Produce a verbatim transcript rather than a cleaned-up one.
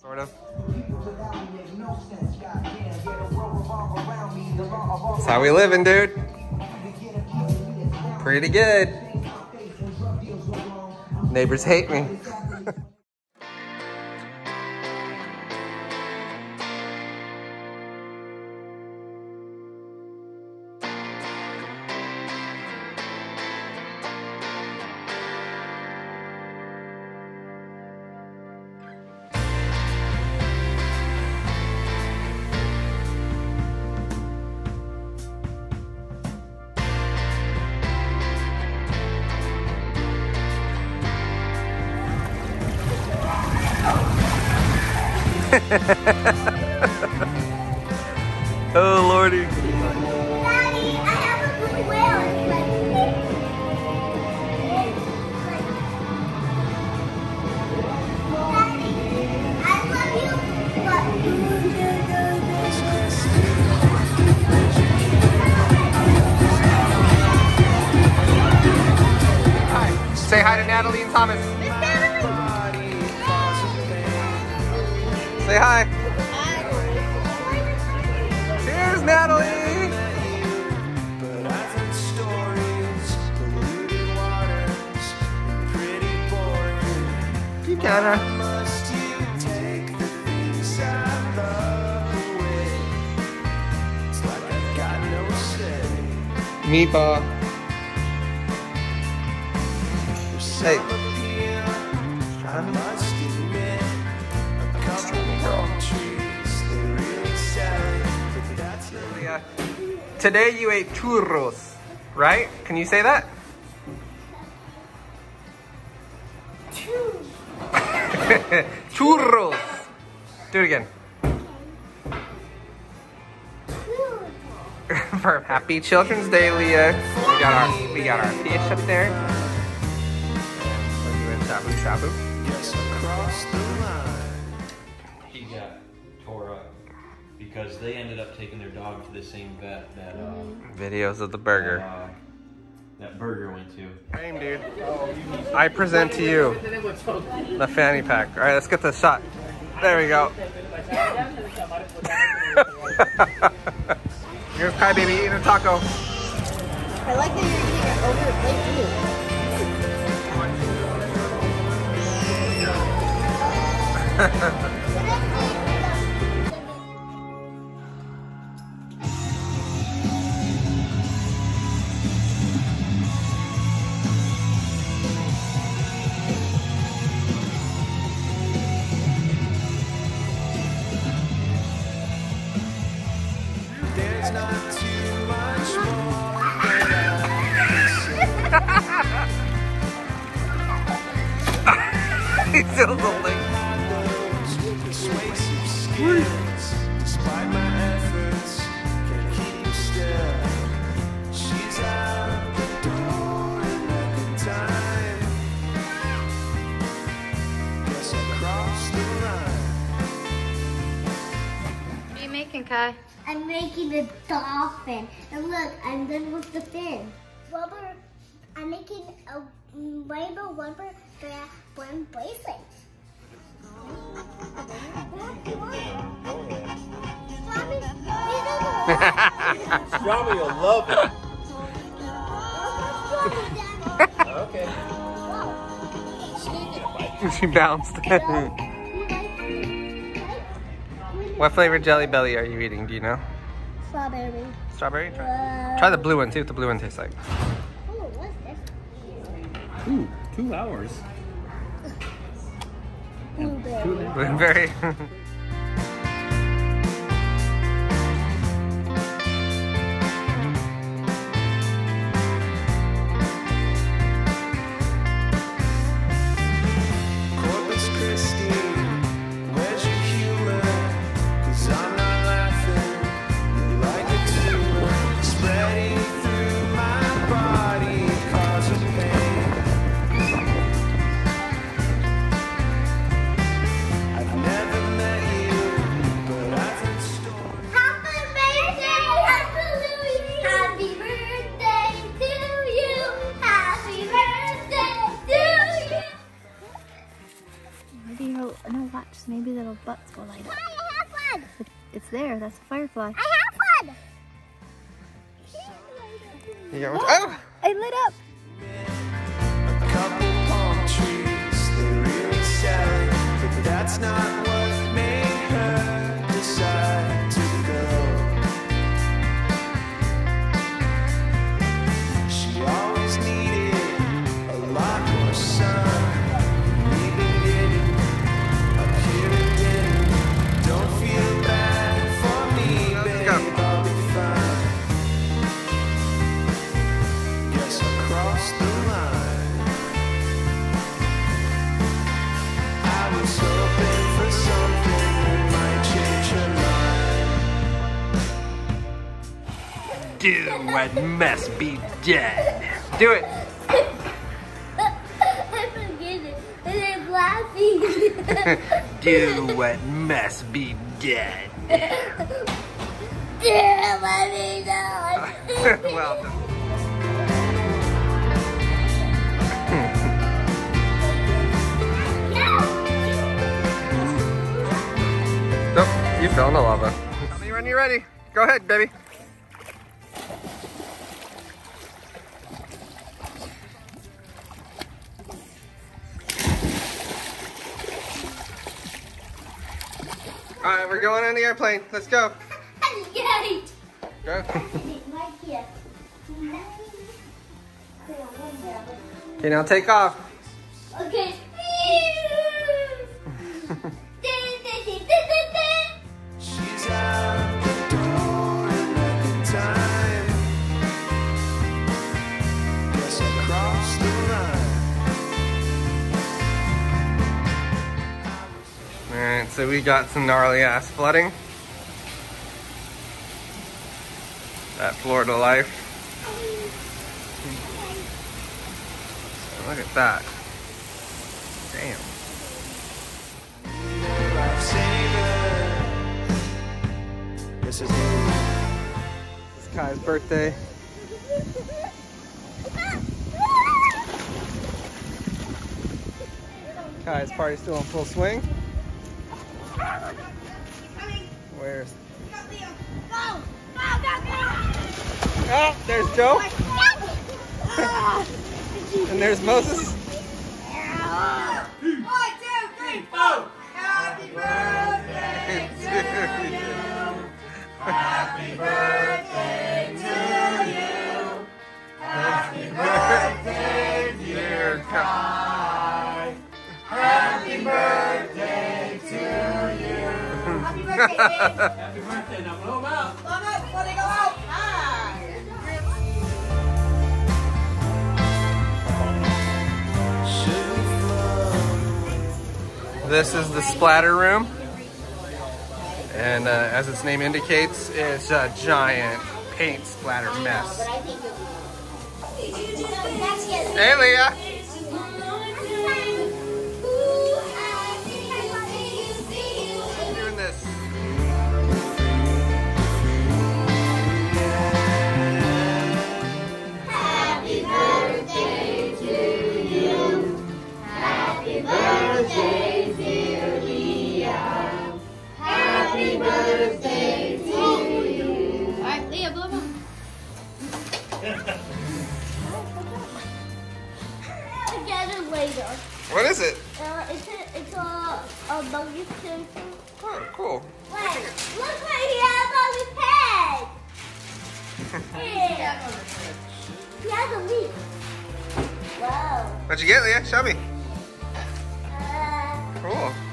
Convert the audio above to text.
Sort of. That's how we living, dude. Pretty good. Neighbors hate me. Oh lordy. Daddy, I have a blue whale. Daddy, I love you, but Hi. Say hi to Natalie and Thomas. Say hi. Cheers, Natalie. You gotta. Meatball. Hey. Today you ate churros, right? Can you say that? Churros. Do it again. For Happy Children's Day, Leah. We got our we got our fish up there. We're doing shabu shabu. He got tore up because they ended up taking their dog to the same vet that uh, Videos of the burger. uh, that burger went to. Same, dude. I present to you the fanny pack. All right, let's get this shot. There we go. Here's Kai Baby eating a taco. I like that you're eating it over the plate too. He's still the link. Despite my efforts, can't keep her still. She's out the door in record time. Guess I crossed the line. What are you making, Kai? I'm making a dolphin. And look, I'm done with the fin. Rubber, I'm making a rainbow rubber strap one bracelet. Strawberry will love it. Okay. She bounced. What flavor Jelly Belly are you eating? Do you know? Strawberry. Strawberry? Try, try the blue one. See what the blue one tastes like. Oh, what's this? Ooh, two hours. Blueberry. Blueberry. Corpus Christi, where's your humor? 'Cause I'm not laughing. You like a tumor spreading through my body, causing pain. I've never met Oh, no, watch. Maybe little butts will light up. I have one. It, it's there. That's a firefly. I have one. You got one? Oh! It lit up. A couple palm trees, they really sell, but that's not what made her decide to go. She always needed a lot more sun. We've been getting up here and didn't. Don't feel bad for me, babe, I'll be fine. Guess I crossed the line. I was hoping for something that might change her mind. Do what must be done. Do it. I forget it. And I'm laughing. Do what must be done. Damn, I mean, no. Well done. Nope, you fell in the lava. When you're ready, go ahead, baby. All right, we're going on the airplane. Let's go. Yay! Go. Right here. Okay, now take off. Okay. She's out the door in record time. Guess I crossed the line. All right, so we got some gnarly ass flooding. That Florida life. Look at that. Damn. Lifesaver. This is It's Kai's birthday. Kai's party's still in full swing. Where's? Oh, there's Joe. And there's Moses. One, two, three, four. Happy birthday to you. Happy birthday to you. Happy birthday, dear Kai. Happy birthday to you. Happy birthday, Happy birthday. Now blow them out. Blow them out before they go out. Hi. This is the splatter room. And uh, as its name indicates, it's a giant paint splatter mess. Hey, Leah. Doing this. Happy birthday to you. Happy birthday, dear Leah. Happy birthday to you. All right, Leah, blow them up. Get it later. What is it? Uh, it's a, it's a, a buggy thing. Oh, cool. Wait, look right here, buggy head. Yeah. He has a leaf. Wow. What'd you get, Leah? Show me. Uh, Cool.